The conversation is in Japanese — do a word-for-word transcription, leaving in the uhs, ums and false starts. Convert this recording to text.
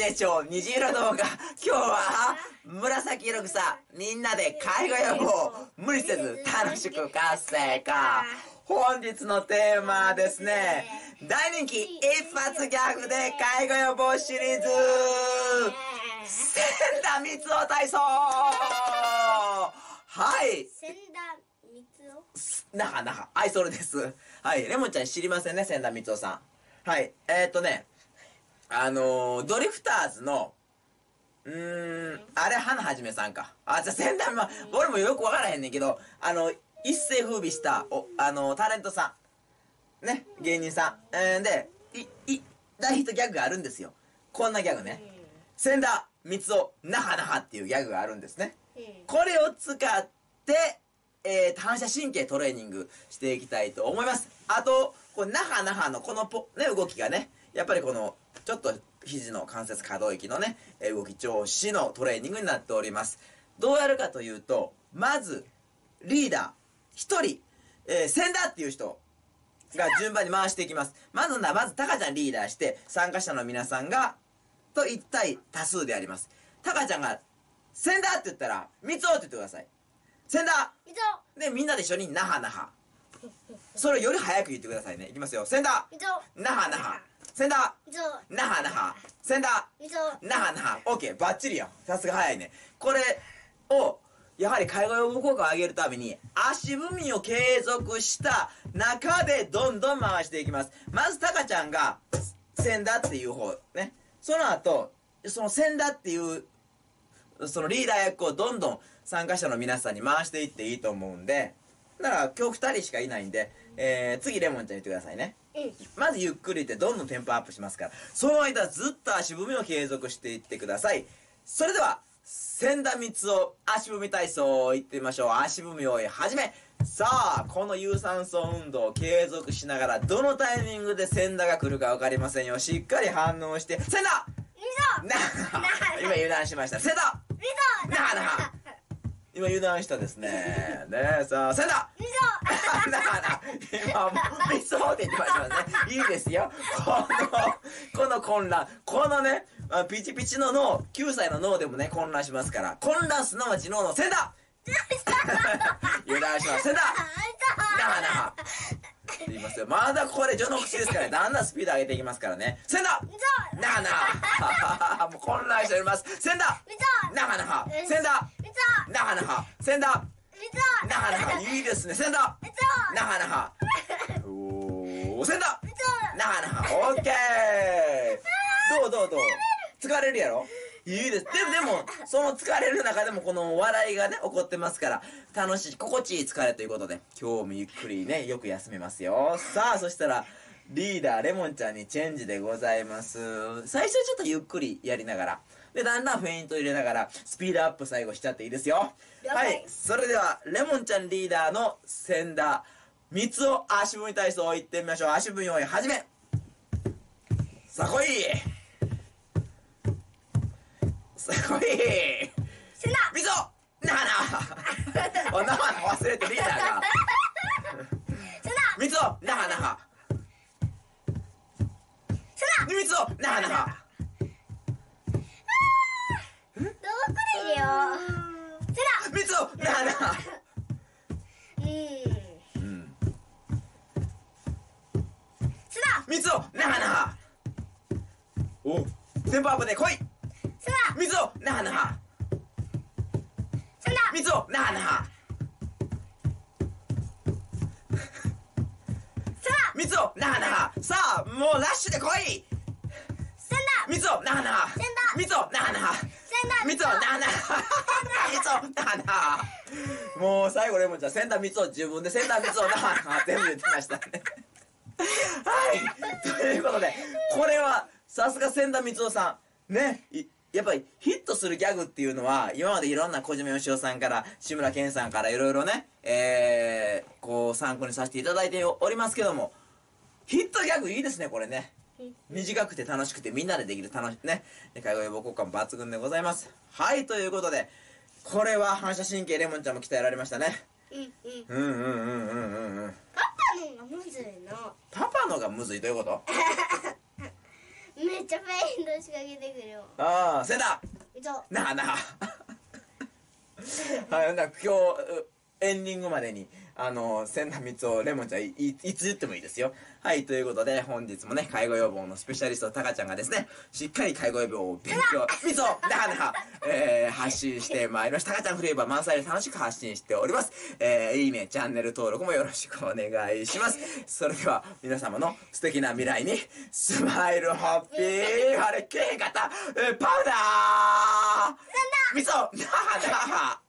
成長虹色動画。今日は紫色草、みんなで介護予防、無理せず楽しく活性化。本日のテーマはですね、大人気一発ギャグで介護予防シリーズ、千田光雄体操。はい。 千田光雄那覇、那覇。はい、それです。はい。レモンちゃん知りませんね、千田光雄さん。はい。えー、っとね、あのー、ドリフターズの、うーん、あれ、花はじめさんか。あ、じゃあ、千田、ま、俺もよくわからへんねんけど、あの、一世風靡した、お、あの、タレントさん。ね、芸人さん。えー、で、い、い、大ヒットギャグがあるんですよ。こんなギャグね。千田光雄、那覇那覇っていうギャグがあるんですね。これを使って、えー、反射神経トレーニングしていきたいと思います。あと、これ、那覇那覇のこのポ、ね、動きがね、やっぱりこの、ちょっと肘の関節可動域のね、動き調子のトレーニングになっております。どうやるかというと、まず、リーダー、一人、えー、千田っていう人が順番に回していきます。まずな、まず、タカちゃんリーダーして、参加者の皆さんが、と一対多数であります。タカちゃんが、千田って言ったら、三つおって言ってください。千田三つで、みんなで一緒に、那覇那覇。それをより早く言ってくださいね。いきますよ。千田三つ那覇那覇。千田三つ那覇那覇。千田三つ那覇那覇。オッケー、バッチリやん。さすが早いね。これを、やはり介護予防効果を上げるために、足踏みを継続した中でどんどん回していきます。まず、タカちゃんが、千田っていう方、ね。その後、その千田っていう、そのリーダー役をどんどん参加者の皆さんに回していっていいと思うんで、だから今日二人しかいないんで、えー、次レモンちゃん言ってくださいね。 うん。 まずゆっくり言ってどんどんテンポアップしますから、その間ずっと足踏みを継続していってください。それでは、千田光雄足踏み体操いってみましょう。足踏みを始め。さあ、この有酸素運動を継続しながら、どのタイミングで千田が来るかわかりませんよ。しっかり反応して、千田三つな今油断しました。千田三つなはなは今油断したですね。ねえ、さあ、千田三なはな今、理想って言ってましたね。いいですよ。この、この混乱。このね、ピチピチの脳、きゅうさいの脳でもね、混乱しますから。混乱すなわち脳の千田油断します。千田なはなは言いますよ。まだこれ序の口ですからね。だんだんスピード上げていきますからね。千田なはなはもう混乱しております。千田なはなは千田なはなは千田なはなはいいですね。千田なはなはおー千田なはなはオッケーどうどうどう疲れるやろいいです。でも、でも、その疲れる中でもこの笑いがね、起こってますから、楽しい、心地いい疲れということで、今日もゆっくりね、よく休めますよ。さあ、そしたら、リーダー、レモンちゃんにチェンジでございます。最初ちょっとゆっくりやりながら、で、だんだんフェイント入れながら、スピードアップ最後しちゃっていいですよ。はい。それでは、レモンちゃんリーダーの千田光雄足踏み体操を行ってみましょう。足踏みを始め。さあ、来いすごい千田みぞなはなおなはな忘れてリーダーが千田みぞなはなは千田みぞなはなはどこでいるよ千田みぞなはなはうんうん千田みぞなはなはおテンポアップで来い千田みぞなはなは千田みぞなはなはみぞなはなはさあもうラッシュで来い千田みぞなはなは千田みぞなはなは千田みぞなはなはみぞなはなはもう最後レモンちゃん千田みぞ自分で千田みぞなはなは全部言ってましたねはいということでこれはさすが千田光雄さんねやっぱりヒットするギャグっていうのは、今までいろんな小島よしおさんから、志村けんさんからいろいろね、えー、こう参考にさせていただいておりますけども、ヒットギャグいいですね、これね。短くて楽しくてみんなでできる楽しいね。介護予防効果も抜群でございます。はい、ということで、これは反射神経レモンちゃんも鍛えられましたね。 うんうんうんうんうんうんうんうん。 パパのがむずいのパパのがむずいどういうことむめっちゃペイント仕掛けてくるよ。 ああ、せだそう。 なあなあ。はい、なんか今日、エンディングまでに、あの、千田光雄、レモンちゃんい、い、いつ言ってもいいですよ。はい、ということで、本日もね、介護予防のスペシャリスト、タカちゃんがですね、しっかり介護予防を勉強、みそ、なかなか、えー、発信してまいりました。タカちゃんフレーバー満載で楽しく発信しております。えー、いいね、チャンネル登録もよろしくお願いします。それでは、皆様の素敵な未来に、スマイルハッピー、あれ、けいかた、えー、パウダーみそ、なはなは